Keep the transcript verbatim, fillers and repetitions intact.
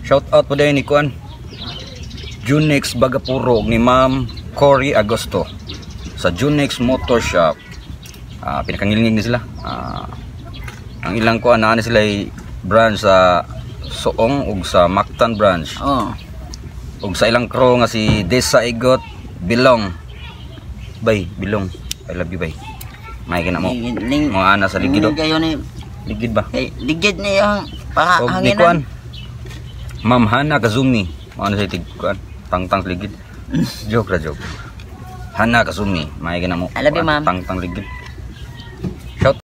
Shout out po din ni Kuan Junix Bagapuro ni Ma'am Cory Agosto sa Junix Motor Shop. Uh, pinakangilingig ni sila. Uh, ang ilang Kuan na sila ay branch sa Soong ug sa Mactan branch. Oh. Ug sa ilang crew nga si Desa Igot Bilong. Bay, Bilong. I love you bay. May gina mo. Mga ana sa ligid do. Ligid ba? Hey, ligid ni ang pangahanginan. Kuan. Ma'am Hana Kazumi. Ano sa tig kuan? Tangtang ligid. Joke ra joke. Hana Kazumi, may gina mo. I love you, ma'am. Tangtang ligid.